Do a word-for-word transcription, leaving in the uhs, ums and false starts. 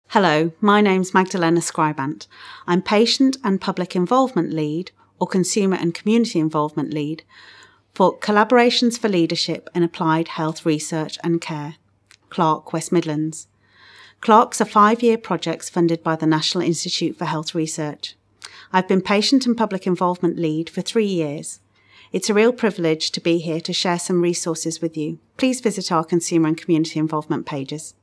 Hello, my name's Magdalena Skrybant. I'm Patient and Public Involvement Lead, or Consumer and Community Involvement Lead, for Collaborations for Leadership in Applied Health Research and Care, CLARC West Midlands. CLARCs are five-year projects funded by the National Institute for Health Research. I've been Patient and Public Involvement Lead for three years. It's a real privilege to be here to share some resources with you. Please visit our Consumer and Community Involvement pages.